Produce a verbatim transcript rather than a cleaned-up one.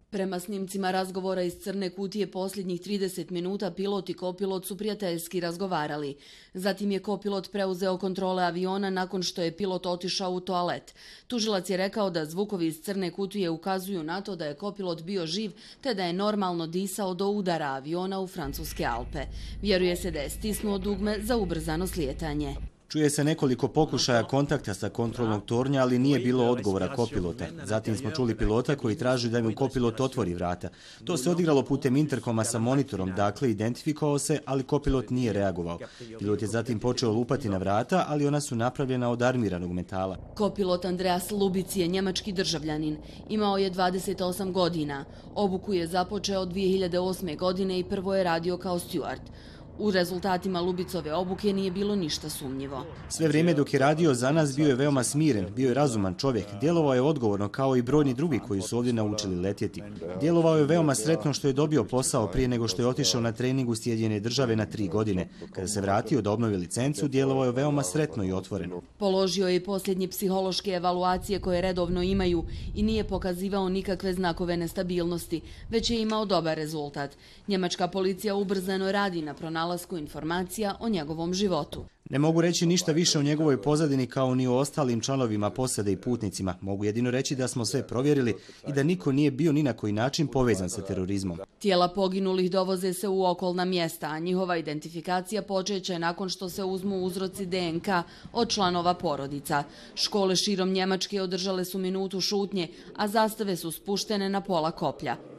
Prema snimcima razgovora iz crne kutije posljednjih trideset minuta pilot i kopilot su prijateljski razgovarali. Zatim je kopilot preuzeo kontrole aviona nakon što je pilot otišao u toalet. Tužilac je rekao da zvukovi iz crne kutije ukazuju na to da je kopilot bio živ te da je normalno disao do udara aviona u francuske Alpe. Vjeruje se da je stisnuo dugme za ubrzano slijetanje. Čuje se nekoliko pokušaja kontakta sa kontrolnog tornja, ali nije bilo odgovora kopilota. Zatim smo čuli pilota koji traži da mu kopilot otvori vrata. To se odigralo putem interkoma sa monitorom, dakle identifikovao se, ali kopilot nije reagovao. Pilot je zatim počeo lupati na vrata, ali ona su napravljena od armiranog metala. Kopilot Andreas Lubic je njemački državljanin. Imao je dvadeset osam godina. Obuku je započeo dvije hiljade osme. godine i prvo je radio kao steward. U rezultatima Lubicove obuke nije bilo ništa sumnjivo. Sve vrijeme dok je radio za nas bio je veoma smiren, bio je razuman čovjek, djelovao je odgovorno kao i brojni drugi koji su ovdje naučili letjeti. Djelovao je veoma sretno što je dobio posao prije nego što je otišao na trening u Sjedinjene Države na tri godine. Kada se vratio da obnovi licencu, djelovao je veoma sretno i otvoreno. Položio je i posljednje psihološke evaluacije koje redovno imaju i nije pokazivao nikakve znakove nestabilnosti, već je imao dobar rezultat. Njemačka policija ubrzano radi na pronalasku informacija o njegovom životu. Ne mogu reći ništa više o njegovoj pozadini kao ni o ostalim članovima posade i putnicima. Mogu jedino reći da smo sve provjerili i da niko nije bio ni na koji način povezan sa terorizmom. Tijela poginulih dovoze se u okolna mjesta, a njihova identifikacija počeće nakon što se uzmu uzroci D N K od članova porodica. Škole širom Njemačke održale su minutu šutnje, a zastave su spuštene na pola koplja.